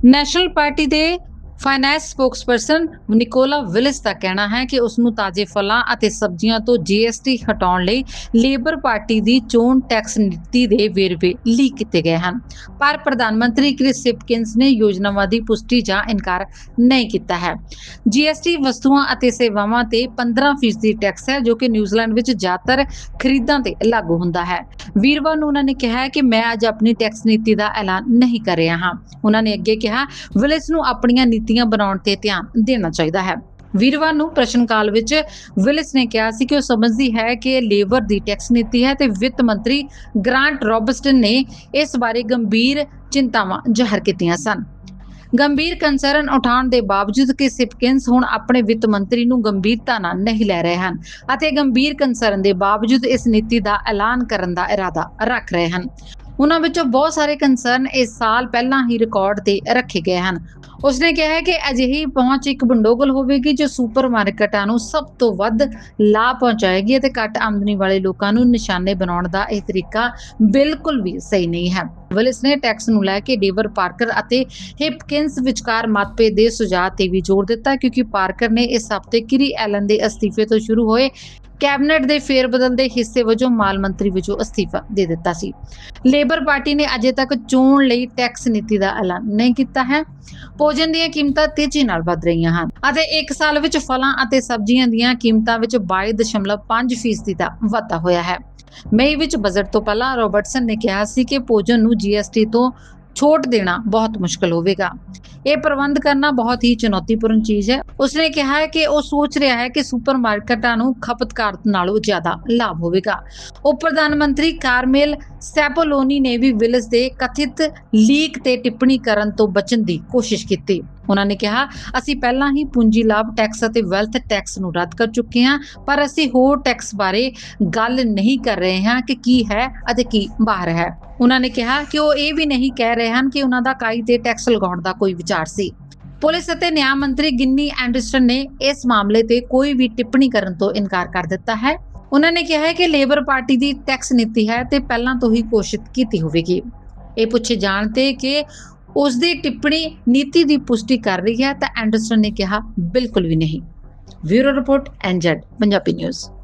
National party ਦੇ finance spokesperson Nicola Willis का कहना है कि उसनू ताजे फलों और सब्जियों तो GST हटाने लई लेबर पार्टी की चोण टैक्स नीति के वेरवे लीक किए गए हैं, पर प्रधानमंत्री क्रिस हिपकिंस ने योजनावां की पुष्टि या इनकार नहीं किया है। GST वस्तुओं और सेवावां ते 15% टैक्स है जो कि न्यूजीलैंड विच ज्यादातर खरीदां ते लागू हुंदा है। वीरवार नूं उन्होंने कहा है कि मैं अज अपनी टैक्स नीति का ऐलान नहीं कर रहा हाँ। उन्होंने अगे कहा विलिस नूं अपणियां नीतियां बनाउण ते ध्यान देना चाहिए है। वीरवार नूं प्रश्न काल विच विलिस ने कहा कि वह समझती है कि लेबर की टैक्स नीति है तो वित्त मंत्री ग्रांट रॉबर्टसन ने इस बारे गंभीर चिंतावां जाहिर कीतियां सन। गंभीर कंसर्न उठाने के बावजूद कि हिपकिंस हुण अपने वित्त मंत्री नूं गंभीरता नाल नहीं लै रहे हैं अते गंभीर कंसर्न के बावजूद इस नीति का ऐलान करने का इरादा रख रहे हैं। उन्हां विचों बहुत सारे कंसर्न इस साल पहला ही रिकॉर्ड ते रखे गए हैं। उसने कहा है कि अजिही पहुंच एक बंडोगल होगी जो सुपरमार्केटां नूं सब तो वध लाभ पहुंचाएगी ते घट आमदनी वाले लोगों नूं निशाने बनाउण दा यह तरीका बिल्कुल भी सही नहीं है। विलिस ने टैक्स नूं लैके डेवर पार्कर अते हिपकिंस विचकार मतभेद के सुझाव ते भी जोर दिता क्योंकि पार्कर ने इस हफ्ते किरी एलन के अस्तीफे तो शुरू होए कैबिनेट के फेरबदल के हिस्से वजों माल मंत्री वजों अस्तीफा दे दिता सी। लेबर पार्टी ने अजे तक चोण लई टैक्स नीति का ऐलान नहीं किया है। भोजन दी कीमतां तेजी नाल वध रहीआं हन अते एक साल विच फलां अते सब्जियां दी कीमतां विच 22.5% दा वाधा होया है। मई विच बजट तो पहला रॉबर्टसन ने कहा सी कि भोजन नूं GST तो छूट देना बहुत मुश्किल होगा। यह प्रबंध करना बहुत ही चुनौतीपूर्ण चीज है। उसने कहा है कि वह सोच रहा है कि सुपरमार्केटां नूं खपतकार नालों ज्यादा लाभ होगा। उप प्रधानमंत्री कारमेल सैपोलोनी ने भी विलिस के कथित लीक ते टिप्पणी करन तो बचन की कोशिश की। उन्होंने कहा असी पहला ही पूंजी लाभ टैक्स और वैल्थ टैक्स नूं रद्द कर चुके हैं पर असी होर टैक्स बारे गल नहीं कर रहे हैं कि की है अते की बाहर है। उन्होंने कहा कि वो ये भी नहीं कह रहे हैं कि उन्होंने काई ते टैक्स लगाउण दा कोई विचार सी। पुलिस और न्याय मंत्री गिन्नी एंडरसन ने इस मामले ते कोई भी टिप्पणी करने तो इनकार कर दिता है। उन्होंने कहा है कि लेबर पार्टी की टैक्स नीति है तो पहला तो ही घोषित की होगी। ये पूछे जानते कि उसकी टिप्पणी नीति की पुष्टि कर रही है तो एंडरसन ने कहा बिल्कुल भी नहीं। Bureau report NZ Punjabi news.